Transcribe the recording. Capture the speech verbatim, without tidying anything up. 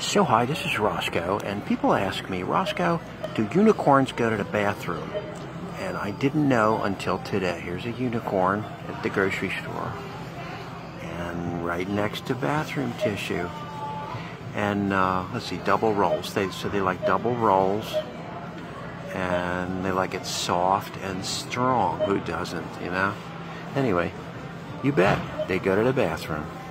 So hi, this is Roscoe, and people ask me, Roscoe, do unicorns go to the bathroom? And I didn't know until today. Here's a unicorn at the grocery store, and right next to bathroom tissue. And uh, let's see, double rolls. They so they like double rolls, and they like it soft and strong. Who doesn't, you know? Anyway, you bet they go to the bathroom.